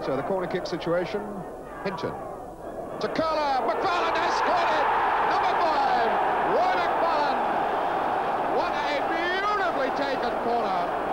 So the corner kick situation, Hinton. To Curler, McFarlane has scored it! Number 5, Roy McFarlane! What a beautifully taken corner!